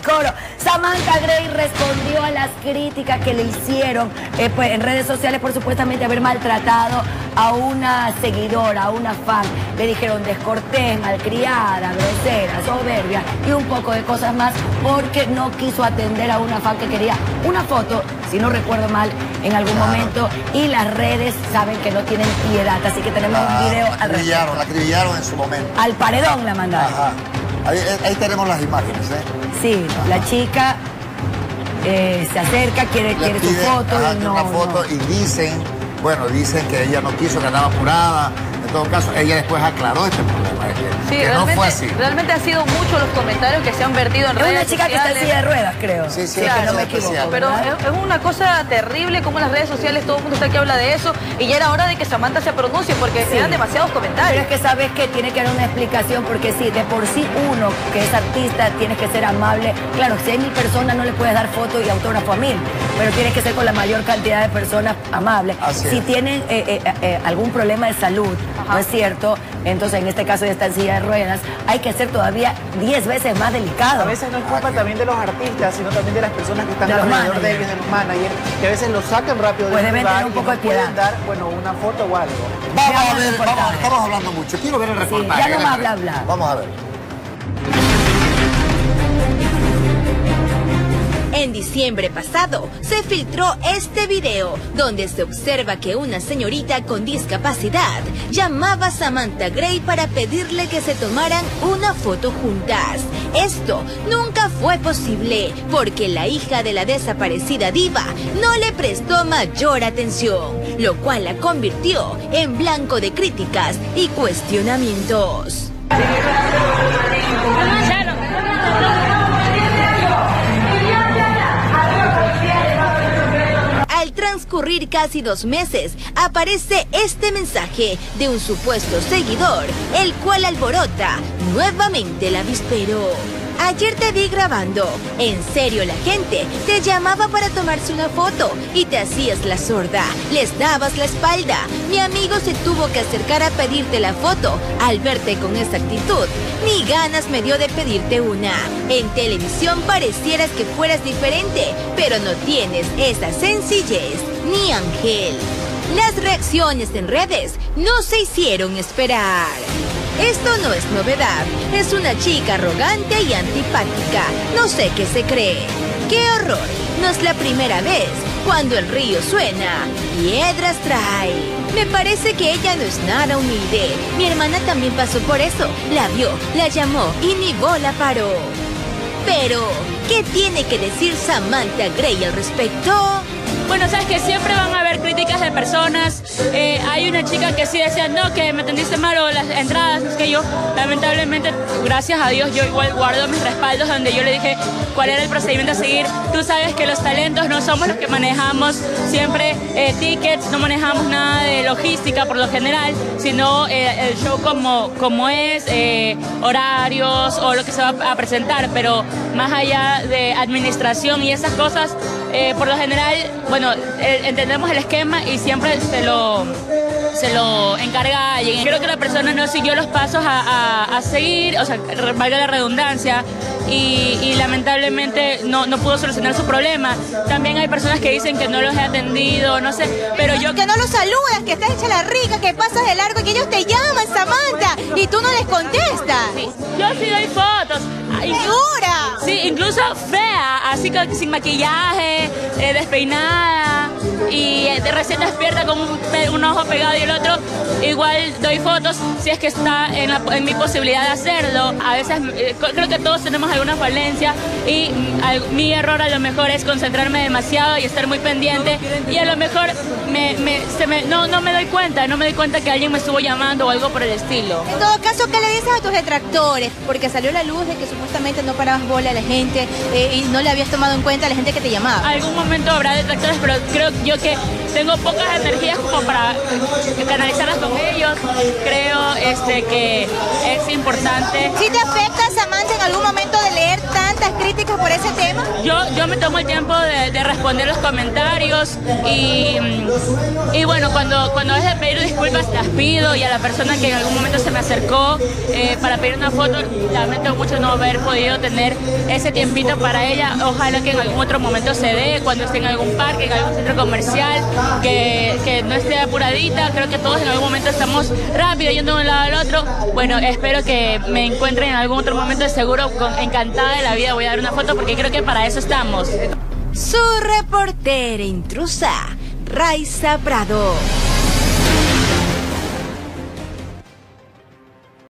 coro. Samantha Gray respondió a las críticas que le hicieron pues, en redes sociales por supuestamente haber maltratado a una seguidora, a una fan. Le dijeron descortés, malcriada, grosera, soberbia y un poco de cosas más porque no quiso atender a una fan que quería una foto, si no recuerdo mal, en algún momento, y las redes saben que no tienen piedad, así que tenemos un video al respecto. La acribillaron en su momento. Al paredón la mandaron. Ajá. Ahí tenemos las imágenes, ¿eh? Sí, la chica se acerca, quiere su foto. Ajá, y no, una foto y dicen que ella no quiso, que andaba apurada. En todo caso, ella después aclaró este problema. Que no fue así. Realmente han sido muchos los comentarios que se han vertido en redes sociales. Es una chica que está en silla de ruedas, creo. Sí, sí, claro, que no me equivoco. Pero es una cosa terrible como en las redes sociales todo el mundo está que habla de eso y ya era hora de que Samantha se pronuncie porque eran demasiados comentarios. Pero es que sabes que tiene que haber una explicación porque si de por sí uno que es artista tienes que ser amable. Claro, si hay 1000 personas no le puedes dar foto y autógrafo a 1000, pero tienes que ser con la mayor cantidad de personas amables. Si tienen algún problema de salud, ¿no es cierto? Entonces en este caso ya está en silla de ruedas, hay que ser todavía 10 veces más delicado. A veces no es culpa también de los artistas, sino también de las personas que están alrededor de ellos, de los managers, que a veces los sacan rápido del lugar tener un poco de piedad. Pueden dar, bueno, una foto o algo. Vamos a ver, estamos hablando mucho. Quiero ver el reportaje. Ya no más bla bla. Vamos a ver. En diciembre pasado se filtró este video donde se observa que una señorita con discapacidad llamaba a Samantha Gray para pedirle que se tomaran una foto juntas. Esto nunca fue posible porque la hija de la desaparecida diva no le prestó mayor atención, lo cual la convirtió en blanco de críticas y cuestionamientos. Al transcurrir casi 2 meses, aparece este mensaje de un supuesto seguidor, el cual alborota nuevamente el avispero. Ayer te vi grabando. En serio, la gente te llamaba para tomarse una foto y te hacías la sorda. Les dabas la espalda. Mi amigo se tuvo que acercar a pedirte la foto. Al verte con esa actitud, ni ganas me dio de pedirte una. En televisión parecieras que fueras diferente, pero no tienes esa sencillez ni ángel. Las reacciones en redes no se hicieron esperar. Esto no es novedad, es una chica arrogante y antipática, no sé qué se cree. ¡Qué horror! No es la primera vez, cuando el río suena, piedras trae. Me parece que ella no es nada humilde, mi hermana también pasó por eso, la vio, la llamó y ni bola paró. Pero, ¿qué tiene que decir Samantha Gray al respecto? Bueno, sabes que siempre van a haber críticas de personas. Hay una chica que sí decía, no, que me atendiste mal o las entradas, es que yo, lamentablemente, gracias a Dios, yo igual guardo mis respaldos donde yo le dije cuál era el procedimiento a seguir. Tú sabes que los talentos no somos los que manejamos siempre tickets, no manejamos nada de logística por lo general, sino el show como es, horarios o lo que se va a presentar, pero más allá de administración y esas cosas, por lo general, bueno, entendemos el esquema y siempre se lo encarga alguien. Creo que la persona no siguió los pasos a seguir, o sea, valga la redundancia, y lamentablemente no pudo solucionar su problema. También hay personas que dicen que no los he atendido, no sé, pero yo... Que no los saludas, que estás hecha la rica, que pasas de largo y que ellos te llaman, Samantha, y tú no les contestas. Sí, yo sí doy fotos. ¿Segura? Sí, incluso fea, así que sin maquillaje, despeinada y recién despierta con un ojo pegado y el otro. Igual doy fotos si es que está en mi posibilidad de hacerlo. A veces creo que todos tenemos alguna falencia y mi error a lo mejor es concentrarme demasiado y estar muy pendiente y a lo mejor no me doy cuenta que alguien me estuvo llamando o algo por el estilo. En todo caso, ¿qué le dices a tus detractores? Porque salió la luz de que supuestamente no parabas bola a la gente y no le habías tomado en cuenta a la gente que te llamaba. Algún momento habrá detractores, pero creo yo que tengo pocas energías como para canalizarlas con ellos. Creo que es importante. ¿Sí te afecta, Samantha, en algún momento de leer tantas críticas por ese tema? Yo me tomo el tiempo de responder los comentarios y bueno, cuando es de pedir disculpas las pido, y a la persona que en algún momento se me acercó para pedir una foto, lamento mucho no haber podido tener ese tiempito para ella. Ojalá que en algún otro momento se dé, cuando esté en algún parque, en algún centro comercial, que no esté apuradita. Creo que todos en algún momento estamos rápido yendo de un lado al otro. Bueno, espero que me encuentren en algún otro momento, seguro encantada de la vida voy a dar una foto, porque creo que para eso estamos. Su reportera intrusa, Raiza Prado.